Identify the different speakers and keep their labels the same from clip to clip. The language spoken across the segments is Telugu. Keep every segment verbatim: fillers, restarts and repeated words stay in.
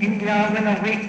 Speaker 1: India will await.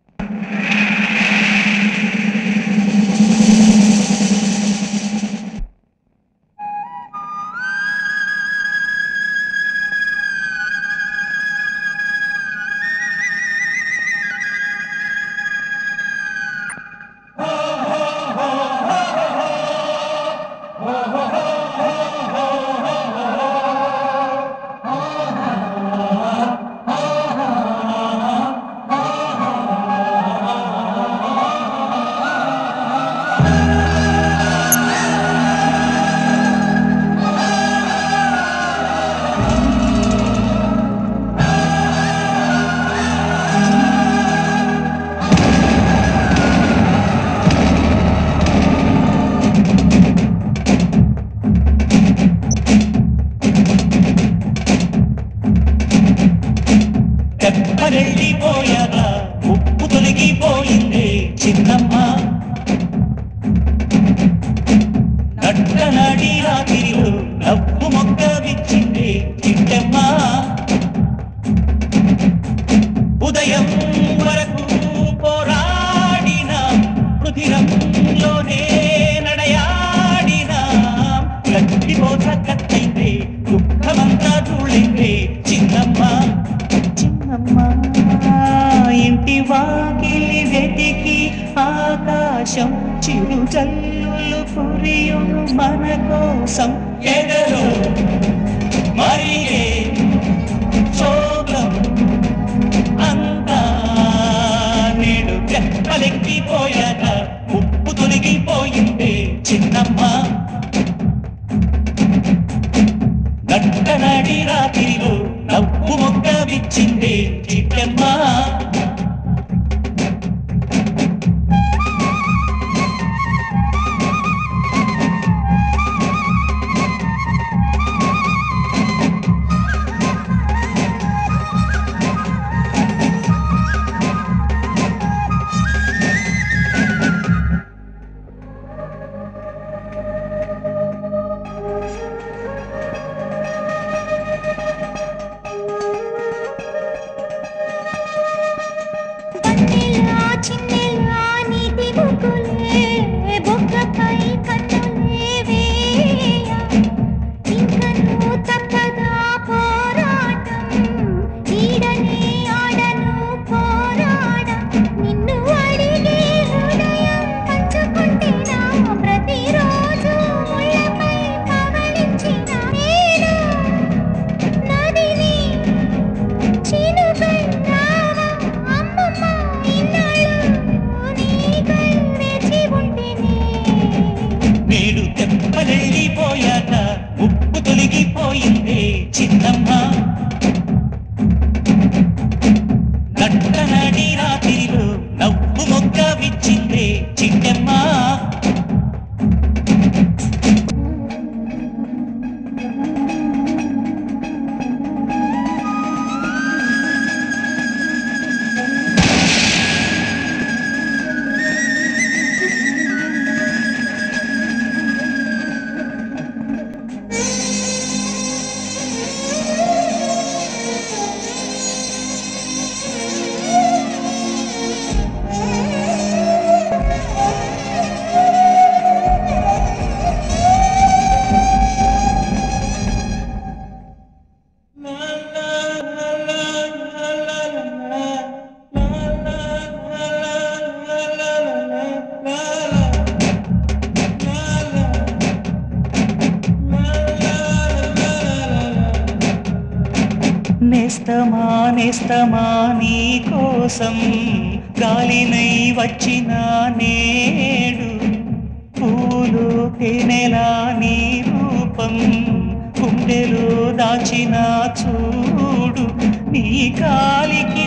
Speaker 2: తెప్పరెళ్ళిపోయాక ఉప్పు తొలగిపోయింది చిన్నమ్మ నట్టనడి రాత్రిలో నవ్వు మొక్క విచ్చింది చిట్టమ్మ ఉదయం వరకు పోరాడిన రుధిరంలోనే నడయాడిన గట్టిపోత కత్తైంది దుఃఖమంతా చూడింది చిన్నమ్మ ఇంటి వాకిలి వెతికి ఆకాశం చిరు జల్లులు కురియును మన కోసం ఎదలో మరిగే శోకం అంతా నేడు తెప్పలెక్కిపోయాక ఉప్పు తొలగిపోయింది చిన్నమ్మ నట్టనడి రాత్రిలో నవ్వు మొక్క విచ్చింది చిట్టమ్మ తెప్పలెళ్ళిపోయాక ఉప్పు తొలగిపోయింది చిన్నమ్మ నట్టనడి రాత్రిలో నవ్వు మొక్క విచ్చింది చిట్టమ్మ నేస్తమా నేస్తమా నీ కోసం గాలినై వచ్చిన నేడు పూలు తేనెలా నీ రూపం గుండెలో దాచిన చూడు నీ కాలికి